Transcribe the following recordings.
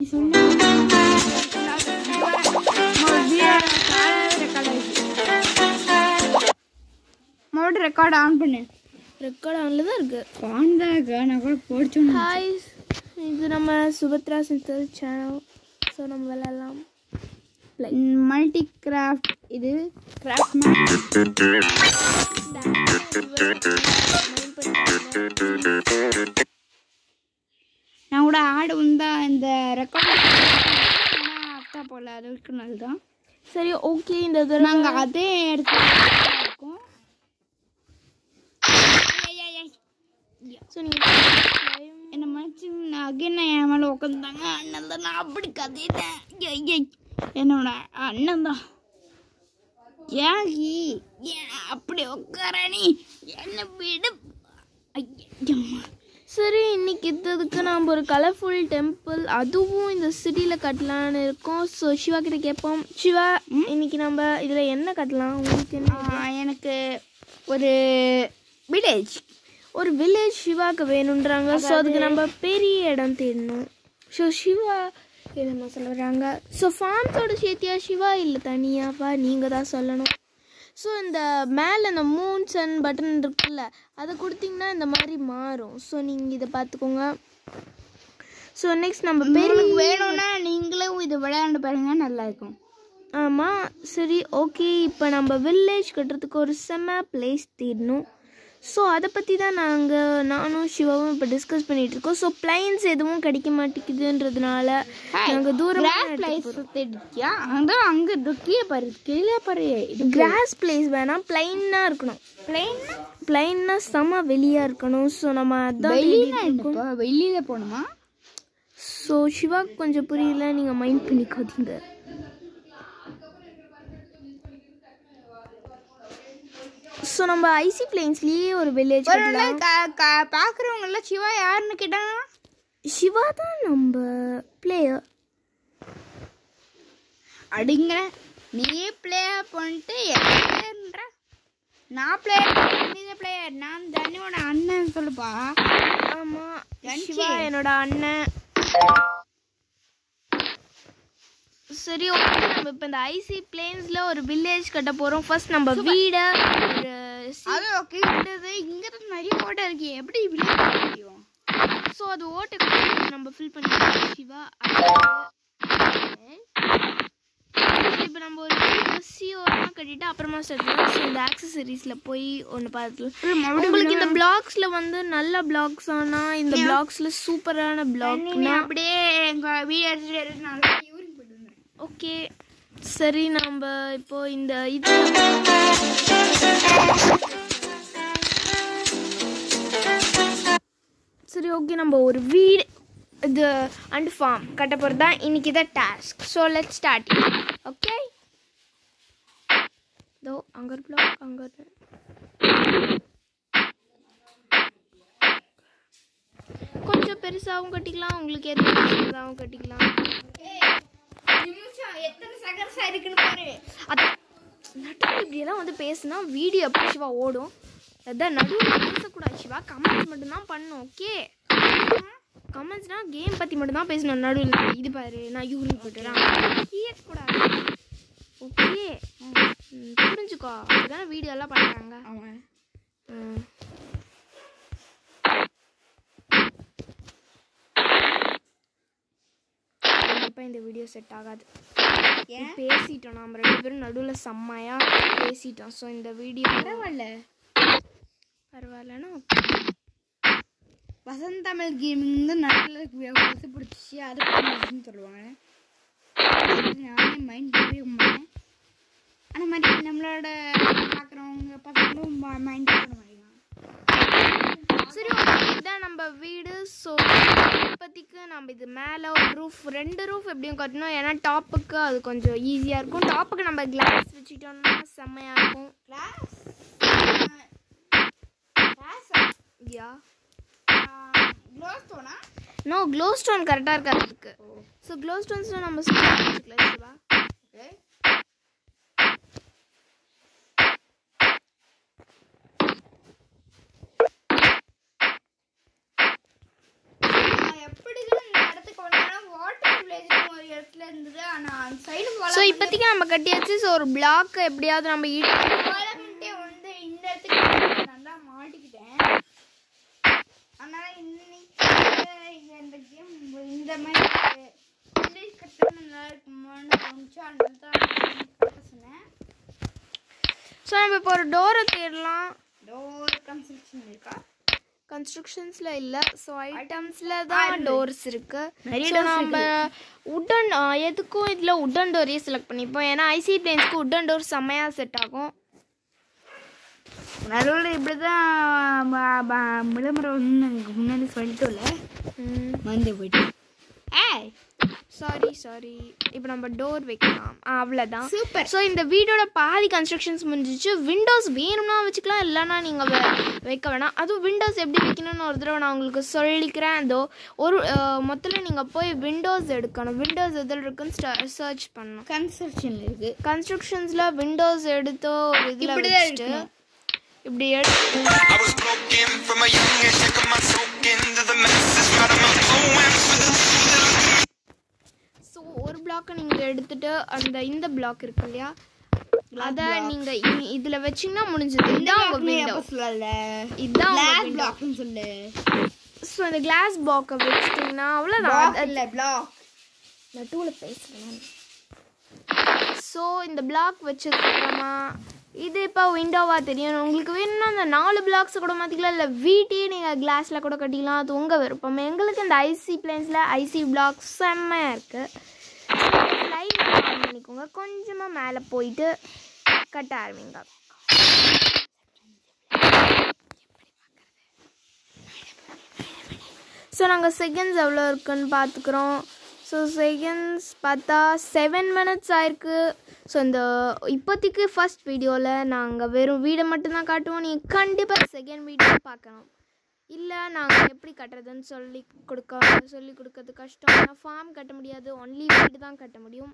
Record on பண்ணு. Record ஆன்ல தான் இருக்கு. ஆன் தான் இருக்கு. நான் கூட போடுச்சு. ஹாய், இது நம்ம சுபத்ரா சிந்தல் சேனல். ஸோ நம்ம விளையாடலாம். Multi craft. இது கிராஃப்ட்மேன். நான் கூட ஆடு வந்தா இந்த ரெக்கார்ட் அக்கா போல அதுக்கு நல்லதான். சரி ஓகே, இந்த தடவை நாங்கள் அதே எடுத்து இருக்கோம். ஸோ நீங்கள் என்ன மனுச்சு அகைன் என் மேலே உட்காந்துட்டாங்க. அண்ணன் தான். நான் அப்படி கதையிட்டேன். என்னோட அண்ணன் தான். ஏன் அப்படி உட்கார நீ என்ன விடு. ஐயம்மா. சரி, இன்னைக்கு இதுக்கு நம்ம ஒரு கலர்ஃபுல் டெம்பிள் அதுவும் இந்த சிட்டியில் கட்டலான்னு இருக்கோம். ஸோ சிவா கிட்ட கேட்போம். சிவா, இன்னைக்கு நம்ம இதில் என்ன கட்டலாம்? உங்களுக்கு என்ன? எனக்கு ஒரு வில்லேஜ் சிவாவுக்கு வேணுன்றாங்க. ஸோ அதுக்கு நம்ம பெரிய இடம் தேடணும். ஸோ சிவா என்ன சொல்லுறாங்க? ஸோ ஃபார்ம்ஸோட சேர்த்தியா சிவா இல்லை தனியாவா? நீங்கள் தான் சொல்லணும். ஸோ இந்த மேலே இந்த மூன்ஸ் அண்ட் பட்டன் இருக்குல்ல, அதை கொடுத்தீங்கன்னா இந்த மாதிரி மாறும். ஸோ நீங்கள் இதை பார்த்துக்கோங்க. ஸோ நெக்ஸ்ட் நம்ம பெரிய வேணும்னா நீங்களும் இது விளையாண்டு பாருங்க, நல்லா இருக்கும். ஆமாம், சரி ஓகே. இப்போ நம்ம வில்லேஜ் கட்டுறதுக்கு ஒரு செம்ம பிளேஸ் தேடணும். ஸோ அதை பற்றி தான் நானும் சிவாவும் இப்போ டிஸ்கஸ் பண்ணிகிட்டு இருக்கோம். ஸோ பிளைன்ஸ் எதுவும் கிடைக்க மாட்டேங்குதுன்றதுனால நாங்கள் தூரமாக அங்கே கிராஸ் பிளேஸ் வேணாம், பிளைனாக இருக்கணும். பிளைன்னா செம வெளியாக இருக்கணும். ஸோ நம்ம அதான் வெளியில போகணுமா? ஸோ சிவாக்கு கொஞ்சம் புரியல, நீங்கள் மைண்ட் பண்ணிக்காதீங்க. ஸோ நம்ம ஐசி பிளேன்ஸ்லேயே ஒரு வில்லேஜ் பார்க்குறவங்க எல்லாம் சிவா யாருன்னு கேட்டாங்க. சிவா தான் நம்ம பிளேயர். அடிங்கிற நீ பிளேயர் பண்ணிட்டு என்ன? நான் பிளேயர் நான் தனியோட அண்ணன் சொல்லுப்பா. ஆமாம், சிவா என்னோட அண்ணன். சரி ஓகே, நம்ம இப்போ இந்த ஐசி பிளேன்ஸில் ஒரு வில்லேஜ் கட்ட போகிறோம். ஃபர்ஸ்ட் நம்ம வீடை அது ஓகே. இங்கே தான் நிறைய ஓட்டை இருக்கு, எப்படி முடியும்? ஸோ அது ஓட்டை நம்ம ஃபில் பண்ணிக்கலாம். சிவா இப்போ நம்ம ஒரு சிஓரமாக கட்டிட்டு அப்புறமா ஸ்டார்ட் பண்ணலாம். ஸோ இந்த ஆக்சசரிஸில் போய் ஒன்று பார்த்துக்கலாம். உங்களுக்கு இந்த பிளாக்ஸில் வந்து நல்ல பிளாக்ஸ் ஆனால் இந்த பிளாக்ஸில் சூப்பரான பிளாக் அப்படியே எங்கள் வீடு ஓகே. சரி, நம்ம இப்போ இந்த இது சரி ஓகே, நம்ம ஒரு வீடு இது அண்ட் ஃபார்ம் கட்ட போகிறது தான் இன்னைக்கு தான் task. So let's start. Okay, இதோ அங்கே ஒரு பிளாக், அங்கே கொஞ்சம் பெருசாகவும் கட்டிக்கலாம், உங்களுக்கு எது பெருசாகவும் கட்டிக்கலாம். நடுவில் இப்படியெல்லாம் வந்து பேசுனா வீடியோ எப்படி சிவா ஓடும்? அதான் நடுவில் பேசக்கூடாது சிவா, கமெண்ட்ஸ் மட்டும்தான் பண்ணணும். ஓகே, கமெண்ட்ஸ்னா கேம் பற்றி மட்டும்தான் பேசணும். நடுவில் இது பாரு நான் யூரின் போட்டுறேன் கூடாது. ஓகே, புரிஞ்சுக்கோ. அதுதானே வீடியோலாம் பண்ணுறாங்க. கண்டிப்பாக இந்த வீடியோ செட் ஆகாது. பேசிட்டோம் நம்ம ரெண்டு பேரும் நடுவில் செம்மையாக பேசிட்டோம். ஸோ இந்த வீடியோ பரவாயில்லன்னா வசந்த் தமிழ் கேமிங் தான் நல்ல பிடிச்சி அதுன்னு சொல்லுவாங்க. நானே மைண்ட் பண்ணேன். ஆனால் மாதிரி நம்மளோட பார்க்குறவங்க பசங்களும் மைண்ட் பண்ண மாட்டேங்கிறாங்க. சரி ஓகே, இதுதான் நம்ம வீடு. ஸோ இப்போதைக்கு நம்ம இது மேலே ஒரு ரூஃப், 2 ரூஃப் எப்படியும் கட்டணும். ஏன்னா டாப்புக்கு அது கொஞ்சம் ஈஸியாக இருக்கும். டாப்புக்கு நம்ம கிளாஸ் வச்சுட்டோம்னா செம்மையாக இருக்கும். யா நோ க்ளோ ஸ்டோன் கரெக்டாக இருக்கிறதுக்கு. ஸோ க்ளோ ஸ்டோன்ஸில் நம்ம வச்சுக்கலாம் சிவா. எப்படி இந்த இடத்துக்கு வந்தாலும் வாட்டர் இடத்துல இருந்தது. ஆனா அந்த சைடு ஸோ இப்போதைக்கு நம்ம கட்டியாச்சு. ஸோ ஒரு பிளாக் எப்படியாவது நம்ம கோலமெண்ட்டே வந்து இந்த இடத்துக்கு நல்லா மாட்டிக்கிட்டேன். அதனால இன்னைக்கு இந்த கேம் இந்த மாதிரி கட்டணும் நல்லா இருக்குமான்னு தோணுச்சு. அதனால தான் கட்ட சொன்னேன். ஸோ நம்ம இப்போ ஒரு டோரை தேடலாம். டோர் கன்ஸ்ட்ரக்ஷன் இருக்கா? கன்ஸ்ட்ரக்ஷன்ஸில் இல்லை. ஸோ ஐட்டம்ஸில் தான் டோர்ஸ் இருக்குது. ஸோ நம்ம உட்டன் எதுக்கும் இதில் உட்டன் டோரையே செலக்ட் பண்ணிப்போம். ஏன்னா ஐசி பிளேன்ஸ்க்கு உட்டன் டோர் செம்மையாக செட் ஆகும். நடுவில் இப்படி தான் விளம்பரம் வந்து நாங்கள் முன்னாடி சொல்லிட்டோம்ல, வந்து போயிட்டு சாரி இப்போ நம்ம டோர் வைக்கலாம். அவ்வளோதான். சூப்பர். ஸோ இந்த வீடோட பாதி கன்ஸ்ட்ரக்ஷன்ஸ் முடிஞ்சிச்சு. விண்டோஸ் வேணும்னா வச்சுக்கலாம், இல்லைன்னா நீங்கள் வைக்க வேணாம். அதுவும் விண்டோஸ் எப்படி வைக்கணும்னு ஒரு தடவை நான் உங்களுக்கு சொல்லிக்கிறேன். அதோ ஒரு மொத்தத்தில் நீங்கள் போய் விண்டோஸ் எடுக்கணும். விண்டோஸ் எதில் இருக்குன்னு சர்ச் பண்ணணும். கன்ஸ்ட்ரக்ஷனில் இருக்குது. கன்ஸ்ட்ரக்ஷன்ஸில் விண்டோஸ் எடுத்து ஒரு இதில் வச்சுட்டு இப்படி எடுத்து ஸோ ஒரு பிளாக்கை நீங்கள் எடுத்துட்டு இந்த பிளாக் இருக்கு இல்லையா, அதை நீங்கள் இதில் வச்சிங்கன்னா முடிஞ்சது. இதுதான் உங்கள் விண்டோ. இதுதான் பிளாக்னு சொல்லு. ஸோ இந்த கிளாஸ் பாக்கை வச்சிட்டிங்கன்னா அவ்வளோதான். இல்லை பிளாக் நடுவில் பேசுகிறேன். ஸோ இந்த பிளாக் வச்சதுக்கப்புறமா இது இப்போ விண்டோவாக தெரியும். உங்களுக்கு வேணும்னா அந்த 4 பிளாக்ஸை கூட மாற்றிக்கலாம், இல்லை வீட்டையே நீங்கள் கிளாஸில் கூட கட்டிக்கலாம். அது உங்கள் விருப்பம். எங்களுக்கு இந்த ஐசி பிளேன்ஸில் ஐசி பிளாக் செம்மையாக இருக்குது. லைன் பண்ணிக்கோங்க. கொஞ்சமாக மேலே போயிட்டு கட்ட ஆரம்பிங்க. ஸோ நாங்கள் செகண்ட்ஸ் எவ்வளோ இருக்குன்னு பார்த்துக்குறோம். ஸோ செகண்ட்ஸ் பார்த்தா 7 minutes ஆயிருக்கு. ஸோ இந்த இப்போதைக்கு ஃபர்ஸ்ட் வீடியோவில் நாங்கள் வெறும் வீடை மட்டும்தான் காட்டுவோம். நீங்கள் கண்டிப்பாக செகண்ட் வீடியோ பார்க்கணும். இல்லை நாங்கள் எப்படி கட்டுறதுன்னு சொல்லி கொடுக்கறது கஷ்டம். ஆனால் ஃபார்ம் கட்ட முடியாது, ஒன்லி வீடு தான் கட்ட முடியும்.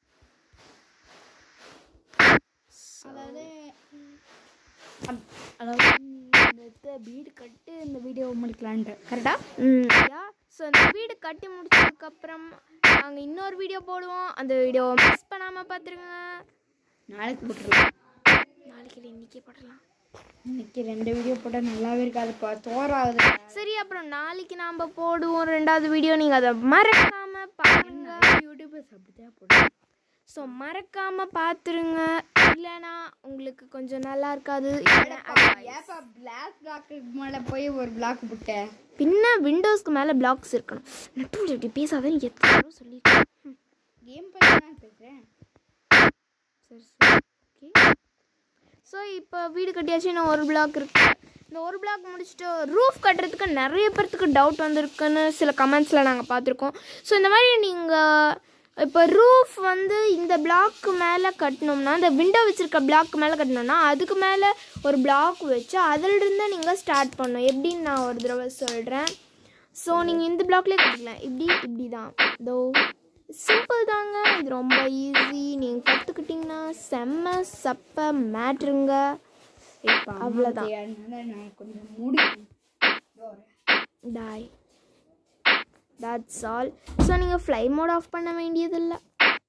அதாவது வீடு கட்டு இந்த வீடியோ முடிக்கலான்ட்டு கரெக்டாக. யா. ஸோ இந்த வீடு கட்டி முடிச்சதுக்கப்புறம் நாங்கள் இன்னொரு வீடியோ போடுவோம். அந்த வீடியோவை மிஸ் பண்ணாமல் பார்த்துருங்க. நாளைக்கு போட்டுருவோம். நாளைக்கு இல்லை, இன்றைக்கே போடலாம். இன்னைக்கு 2 வீடியோ போட்டால் நல்லாவே இருக்காதுப்பா, தோறாகுது. சரி, அப்புறம் நாளைக்கு நாம் போடுவோம் 2வது வீடியோ. நீங்கள் அதை மறக்காமல் பாருங்க. யூடியூபர்ஸ் அப்படிதான் போடுவோம். ஸோ மறக்காமல் பார்த்துருங்க, இல்லைனா உங்களுக்கு கொஞ்சம் நல்லா இருக்காது. ஏப்பா பிளாக் பிளாக்கு மேலே போய் ஒரு பிளாக் போட்டேன். பின்ன விண்டோஸ்க்கு மேலே பிளாக்ஸ் இருக்கணும். நட்டு இப்படி பேசாதன்னு எத்தனை சொல்லியிருக்கேன். கேம் பண்ணி தான் பேசுகிறேன். சரி ஓகே. ஸோ இப்போ வீடு கட்டியாச்சு. இன்னும் ஒரு பிளாக் இருக்குது. இந்த ஒரு பிளாக் முடிச்சுட்டு ரூஃப் கட்டுறதுக்கு நிறைய பேர்த்துக்கு டவுட் வந்திருக்குன்னு சில கமெண்ட்ஸில் நாங்கள் பார்த்துருக்கோம். ஸோ இந்த மாதிரி நீங்கள் இப்போ ரூஃப் வந்து இந்த பிளாக்கு மேலே கட்டினோம்னா, இந்த விண்டோ வச்சுருக்க பிளாக்கு மேலே கட்டினோம்னா அதுக்கு மேலே ஒரு பிளாக் வச்சு அதிலிருந்து நீங்கள் ஸ்டார்ட் பண்ணணும். எப்படின்னு நான் ஒரு தடவை சொல்கிறேன். ஸோ நீங்கள் இந்த பிளாக்லேயே கட்டிக்கலாம். இப்படி தான். இதோ சிம்பிள் தாங்க. இது ரொம்ப ஈஸி. நீங்கள் கற்றுக்கிட்டிங்கன்னா செம்ம சப்ப மேட்ருங்க. அவ்வளோதான். நான் கொஞ்சம் முடியும். டாய். That's all. ஸோ நீங்கள் ஃப்ளை மோட் ஆஃப் பண்ண வேண்டியதில்லை.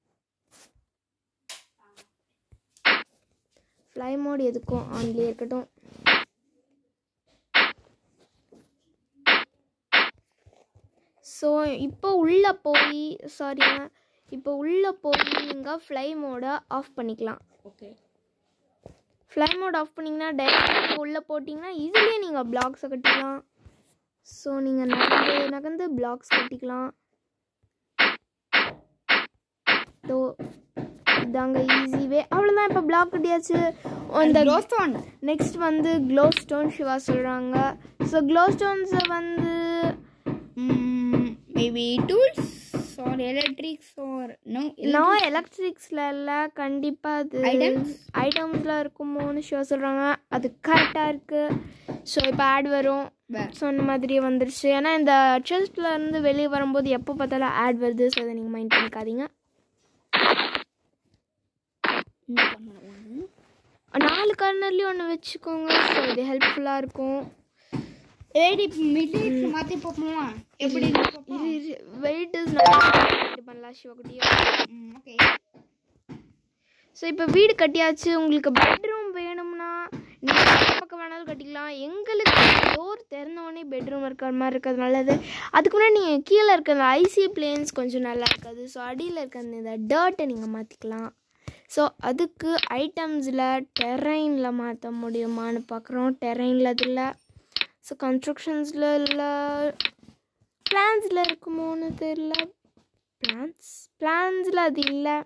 ஃப்ளை மோட் எதுக்கும் ஆன்லேயே இருக்கட்டும். ஸோ இப்போ உள்ளே போய் நீங்கள் ஃப்ளை மோடை ஆஃப் பண்ணிக்கலாம். ஓகே. ஃப்ளை மோட் ஆஃப் பண்ணிங்கன்னா டைரெக்டாக உள்ளே போட்டிங்கன்னா இதுலேயே நீங்கள் பிளாக்ஸை கட்டிக்கலாம். ஸோ நீங்கள் நகர்ந்து பிளாக்ஸ் கட்டிக்கலாம். ஸோ இதாங்க ஈஸி வே. அவ்வளோதான். இப்போ பிளாக் கட்டியாச்சு. அந்த நெக்ஸ்ட் வந்து க்ளோ ஸ்டோன் சிவா சொல்கிறாங்க. ஸோ க்ளோ ஸ்டோன்ஸை வந்து maybe tools or electrics or no எலக்ட்ரிக்ஸில் இல்லை, கண்டிப்பாக அது ஐட்டம்ஸில் இருக்குமோன்னு ஷோ சொல்கிறாங்க. அது கரெக்டாக இருக்குது. ஸோ இப்போ ஆட் வரும். சொன்ன மாதிரியே வந்துருச்சு. ஏன்னா இந்த செஸ்ட்டில் இருந்து வெளியே வரும்போது எப்போ பார்த்தாலும் ஆட் வருது. ஸோ அதை நீங்கள் மைண்ட் பண்ணிக்காதீங்க. 4 கார்னர்லேயும் ஒன்று வச்சுக்கோங்க. ஸோ இது ஹெல்ப்ஃபுல்லாக இருக்கும். ஏடி மிட்லைட்ல மாத்தி போப்போமா எப்படி வெயிட் இஸ் நாட் பண்ணலாம் சிவகுட்டியா. ஓகே. ஸோ இப்போ வீடு கட்டியாச்சு. உங்களுக்கு பெட்ரூம் வேணும்னா நீங்கள் பக்கம் வேணாலும் கட்டிக்கலாம். எங்களுக்கு டோர் திறந்தோடனே பெட்ரூம் இருக்கிற மாதிரி இருக்கிறது நல்லது. அதுக்கு முன்னாடி நீங்கள் கீழே இருக்க அந்த ஐசி பிளேன்ஸ் கொஞ்சம் நல்லா இருக்காது. ஸோ அடியில் இருக்க இந்த டர்ட்டை நீங்கள் மாற்றிக்கலாம். ஸோ அதுக்கு ஐட்டம்ஸில் டெரெயினில் மாற்ற முடியுமான்னு பார்க்குறோம். டெரெயினில் அது இல்லை. ஸோ கன்ஸ்ட்ரக்ஷன்ஸில் இல்லை. பிளான்ஸில் இருக்குமோன்னு தெரியல. பிளான்ஸில் அது இல்லை.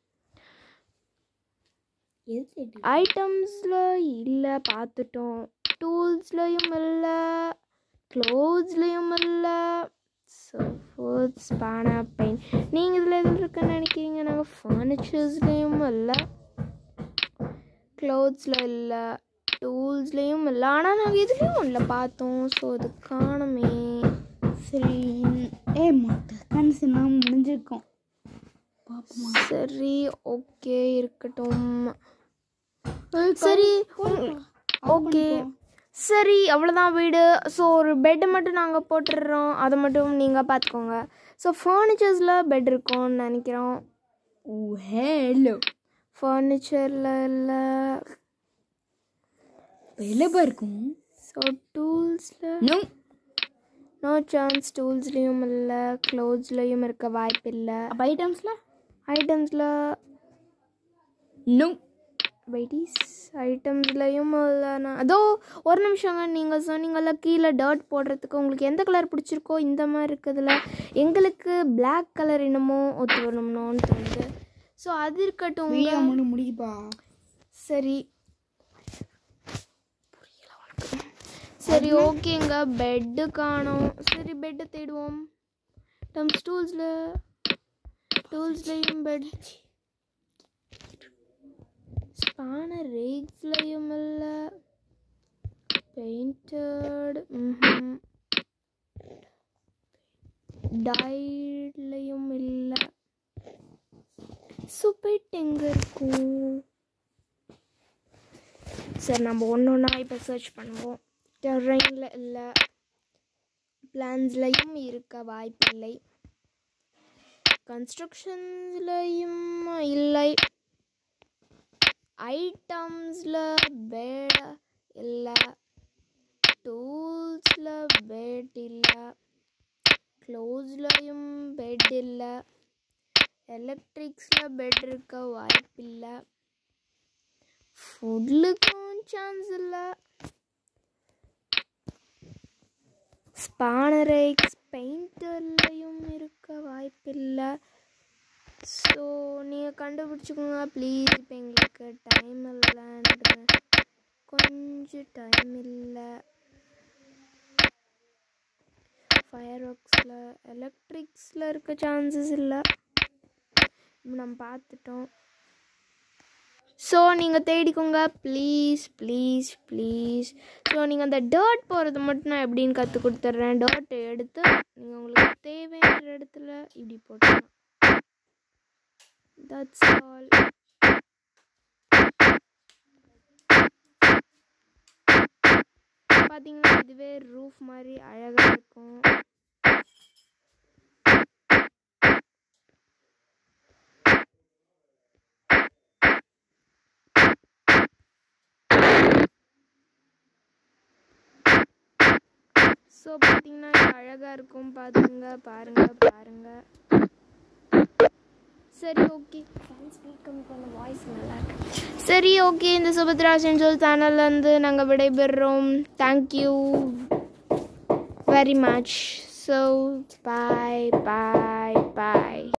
ஐட்டம்ஸில் இல்லை, பார்த்துட்டோம். டூல்ஸ்லையும் இல்லை, க்ளோத்ஸ்லையும் இல்லை. ஸோ ஃபுட்ஸ் பானா பெயின் நீங்கள் இதில் எதில் இருக்குன்னு நினைக்கிறீங்க? நாங்கள் ஃபர்னிச்சர்ஸ்லேயும் இல்லை, க்ளோத்ஸில் இல்லை, டூல்ஸ்லேயும் இல்லை. ஆனால் நாங்கள் இதுலேயும் இல்லை பார்த்தோம். ஸோ அது காணுமே. சரி கன்சனா முடிஞ்சிருக்கோம். சரி ஓகே இருக்கட்டும். சரி ஓகே சரி அவ்வளோதான் வீடு. ஸோ ஒரு பெட்டை மட்டும் நாங்கள் போட்டுடுறோம். அதை மட்டும் நீங்கள் பார்த்துக்கோங்க. ஸோ ஃபர்னிச்சர்ஸில் பெட் இருக்கும்னு நினைக்கிறோம். ஓ ஹலோ. ஃபர்னிச்சரில் இல்லை, வெளியே இருக்கும். ஸோ டூல்ஸில் நோ சான்ஸ். டூல்ஸ்லேயும் இல்லை, க்ளோத்ஸ்லேயும் இருக்க வாய்ப்பு இல்லை. அப்போ ஐட்டம்ஸில் நோ வெயிட்டிஸ். ஐட்டம்ஸ்லையும் இல்லைண்ணா. அதோ ஒரு நிமிஷங்க. நீங்கள் சொன்னீங்கள்ல கீழே டர்ட் போடுறதுக்கு உங்களுக்கு எந்த கலர் பிடிச்சிருக்கோ இந்த மாதிரி இருக்கிறதுல எங்களுக்கு பிளாக் கலர் என்னமோ ஒத்து வரணும்னு தோணுது. ஸோ அது இருக்கட்டும். முடியுப்பா. சரி சரி ஓகேங்க. பெட்டு காணோம். சரி பெட்டை தேடுவோம். டூல்ஸ்லையும் பெட், ஸ்பானர் ரேக்ஸ்லையும் இல்லை, பெயிண்டட் டைட்லையும் இல்லை. பெட் எங்கே இருக்கும்? சரி நம்ம ஒன்று ஒன்றா இப்போ சர்ச் பண்ணுவோம். டெரெயினில் இல்லை, பிளான்ஸ்லையும் இருக்க வாய்ப்பில்லை, கன்ஸ்ட்ரக்ஷன்ஸ்லையும் இல்லை, ஐட்டம்ஸில் பெட் இல்லை, டூல்ஸில் பெட் இல்லை, க்ளோத்ஸ்லையும் பெட் இல்லை, எலக்ட்ரிக்ஸில் பெட் இருக்க வாய்ப்பில்லை, ஃபுட்லுக்கும் சான்ஸ் இல்லை, ஸ்பானர் எக்ஸ் பெயிண்டர்லையும் இருக்க வாய்ப்பில்லை. ஸோ நீங்கள் கண்டுபிடிச்சிக்கோங்க ப்ளீஸ். இப்போ எங்களுக்கு டைம் இல்லைன்ற கொஞ்சம் டைம் இல்லை. ஃபயர் ஒர்க்ஸில் எலக்ட்ரிக்ஸில் இருக்க சான்சஸ் இல்லை. நம்ம பார்த்துட்டோம். ஸோ நீங்கள் தேடிக்கோங்க ப்ளீஸ் ப்ளீஸ் ப்ளீஸ். ஸோ நீங்கள் அந்த டர்ட் போகிறது மட்டும் நான் எப்படின்னு கற்றுக் கொடுத்துட்றேன். டர்ட் எடுத்து நீங்கள் உங்களுக்கு தேவையான இடத்துல இப்படி போட்டுக்கலாம். That's all. பார்த்தீங்கன்னா இதுவே ரூஃப் மாதிரி அழகாக இருக்கும். ஸோ பார்த்தீங்கன்னா அழகாக இருக்கும். பாருங்கள். சரி ஓகே. வாய்ஸ் நல்லா இருக்கு. சரி ஓகே. இந்த சுபத்ரா செஞ்சல் சேனல்லேருந்து நாங்கள் விடைபெறுறோம். Thank you very much. ஸோ பாய்.